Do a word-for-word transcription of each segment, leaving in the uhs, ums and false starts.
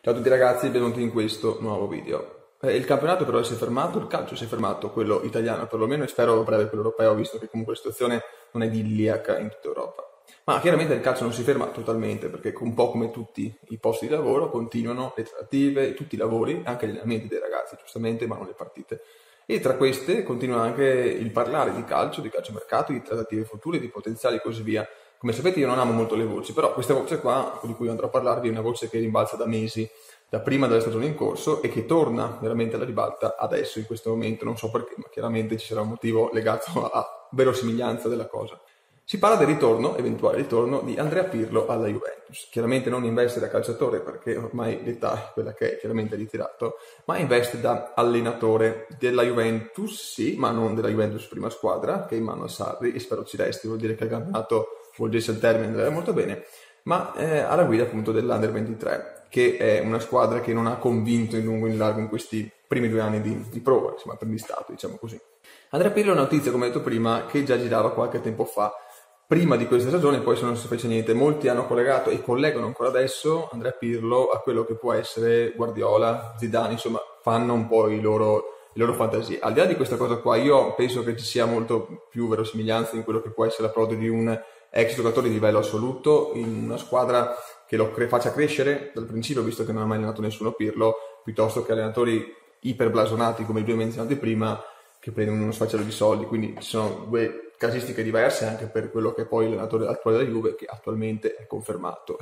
Ciao a tutti ragazzi, benvenuti in questo nuovo video. Eh, il campionato però si è fermato, il calcio si è fermato, quello italiano perlomeno, e spero a breve quello europeo, visto che comunque la situazione non è idilliaca in tutta Europa. Ma chiaramente il calcio non si ferma totalmente, perché un po' come tutti i posti di lavoro continuano le trattative, tutti i lavori, anche gli allenamenti dei ragazzi, giustamente, ma non le partite. E tra queste continua anche il parlare di calcio, di calciomercato, di trattative future, di potenziali e così via. Come sapete io non amo molto le voci, però questa voce qua, di cui andrò a parlarvi, è una voce che rimbalza da mesi, da prima della stagione in corso, e che torna veramente alla ribalta adesso, in questo momento. Non so perché, ma chiaramente ci sarà un motivo legato alla verosimiglianza della cosa. Si parla del ritorno, eventuale ritorno, di Andrea Pirlo alla Juventus. Chiaramente non in veste da calciatore, perché ormai l'età è quella che è, chiaramente ritirato, ma in veste da allenatore della Juventus, sì, ma non della Juventus prima squadra, che è in mano a Sarri, e spero ci resti, vuol dire che il campionato volgesse al termine, andrebbe molto bene, ma eh, alla guida appunto dell'Under ventitré, che è una squadra che non ha convinto in lungo e in largo in questi primi due anni di, di prova, insomma, apprendistato, diciamo così. Andrea Pirlo è una notizia, come detto prima, che già girava qualche tempo fa, prima di questa stagione, poi se non si fece niente. Molti hanno collegato e collegano ancora adesso Andrea Pirlo a quello che può essere Guardiola, Zidane, insomma, fanno un po' i loro, le loro fantasie. Al di là di questa cosa qua, io penso che ci sia molto più verosimiglianza in quello che può essere l'approdo di un ex giocatore di livello assoluto in una squadra che lo cre- faccia crescere dal principio, visto che non ha mai allenato nessuno Pirlo, piuttosto che allenatori iperblasonati come i due menzionati prima, che prendono uno sfacelo di soldi. Quindi ci sono due casistiche diverse anche per quello che è poi l'allenatore attuale della Juve, che attualmente è confermato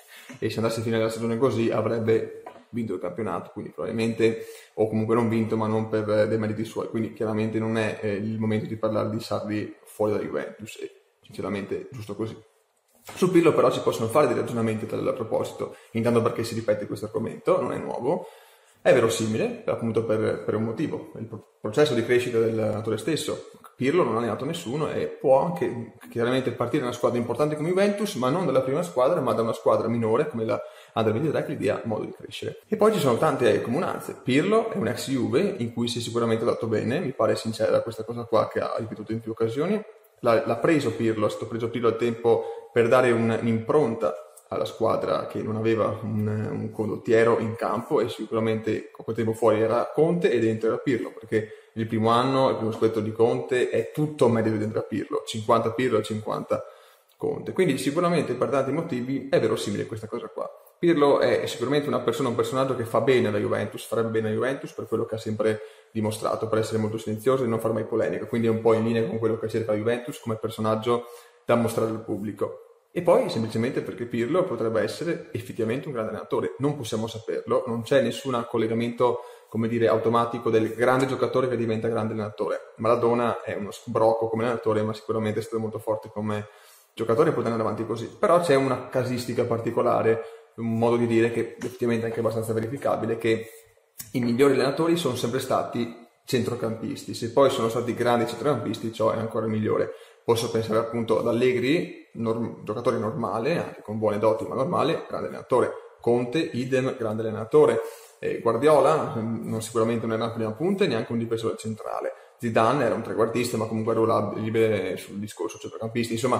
e se andasse fino alla stagione così avrebbe vinto il campionato, quindi probabilmente, o comunque non vinto, ma non per dei meriti suoi. Quindi chiaramente non è eh, il momento di parlare di Sarri fuori dalla Juventus, e sinceramente giusto così. Su Pirlo però si possono fare dei ragionamenti a proposito, intanto perché si ripete questo argomento, non è nuovo, è verosimile appunto per, per un motivo: il processo di crescita dell'allenatore stesso. Pirlo non ha allenato nessuno e può anche chiaramente partire da una squadra importante come Juventus, ma non dalla prima squadra, ma da una squadra minore come la Under ventitré, che gli dia modo di crescere. E poi ci sono tante comunanze. Pirlo è un ex Juve in cui si è sicuramente dato bene, mi pare sincera questa cosa qua che ha ripetuto in più occasioni. L'ha, l'ha preso Pirlo, è stato preso Pirlo al tempo per dare un, un'impronta alla squadra che non aveva un, un condottiero in campo, e sicuramente quel tempo fuori era Conte e dentro era Pirlo, perché il primo anno, il primo scudetto di Conte è tutto medio dentro a Pirlo, cinquanta Pirlo e cinquanta Conte. Quindi sicuramente per tanti motivi è verosimile questa cosa qua. Pirlo è sicuramente una persona, un personaggio che fa bene alla Juventus, farebbe bene alla Juventus per quello che ha sempre dimostrato, per essere molto silenzioso e non far mai polemica, quindi è un po' in linea con quello che cerca la Juventus come personaggio da mostrare al pubblico. E poi semplicemente perché Pirlo potrebbe essere effettivamente un grande allenatore, non possiamo saperlo, non c'è nessun collegamento, come dire, automatico del grande giocatore che diventa grande allenatore. Maradona è uno sbrocco come allenatore, ma sicuramente è stato molto forte come giocatore e può andare avanti così. Però c'è una casistica particolare, un modo di dire che effettivamente è anche abbastanza verificabile, che i migliori allenatori sono sempre stati centrocampisti. Se poi sono stati grandi centrocampisti, ciò è ancora migliore. Posso pensare appunto ad Allegri, norm- giocatore normale, anche con buone doti, ma normale, grande allenatore. Conte, idem, grande allenatore. Eh, Guardiola, non sicuramente non era una prima punta e neanche un difensore centrale. Zidane era un trequartista, ma comunque ruolabile sul discorso centrocampisti. Insomma,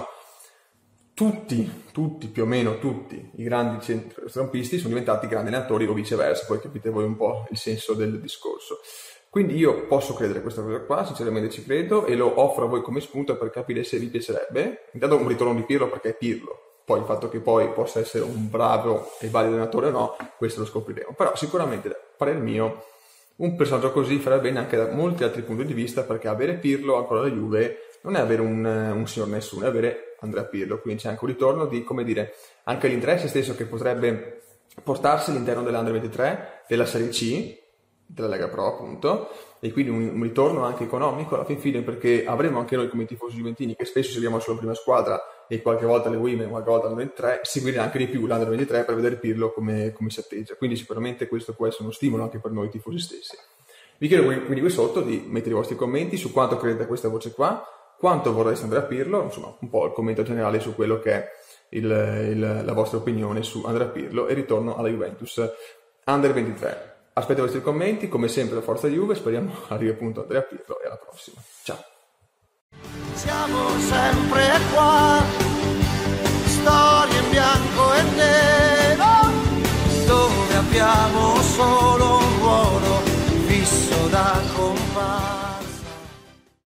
tutti, tutti, più o meno tutti i grandi centrocampisti sono diventati grandi allenatori, o viceversa, poi capite voi un po' il senso del discorso. Quindi io posso credere a questa cosa qua, sinceramente ci credo, e lo offro a voi come spunto per capire se vi piacerebbe. Intanto un ritorno di Pirlo, perché è Pirlo. Poi il fatto che poi possa essere un bravo e valido allenatore o no, questo lo scopriremo. Però sicuramente, a parere mio, un personaggio così farebbe bene anche da molti altri punti di vista, perché avere Pirlo ancora alla Juve non è avere un, un signor nessuno, è avere Andrea Pirlo. Quindi c'è anche un ritorno di, come dire, anche l'interesse stesso che potrebbe portarsi all'interno dell'Under ventitré, della Serie C, della Lega Pro appunto, e quindi un, un ritorno anche economico alla fin fine, perché avremo anche noi come tifosi juventini, che spesso seguiamo solo la prima squadra e qualche volta le Women, qualche volta l'Under ventitré, seguire anche di più l'Under ventitré per vedere Pirlo come, come si atteggia. Quindi sicuramente questo può essere uno stimolo anche per noi tifosi stessi. Vi chiedo quindi qui sotto di mettere i vostri commenti su quanto credete a questa voce qua, quanto vorreste Andrea Pirlo, insomma un po' il commento generale su quello che è il, il, la vostra opinione su Andrea Pirlo e ritorno alla Juventus Under ventitré. Aspetto i vostri commenti, come sempre la forza Juve, speriamo arrivi appunto Andrea Pirlo, e alla prossima. Ciao! Siamo sempre qua, storie in bianco e nero, dove abbiamo siamo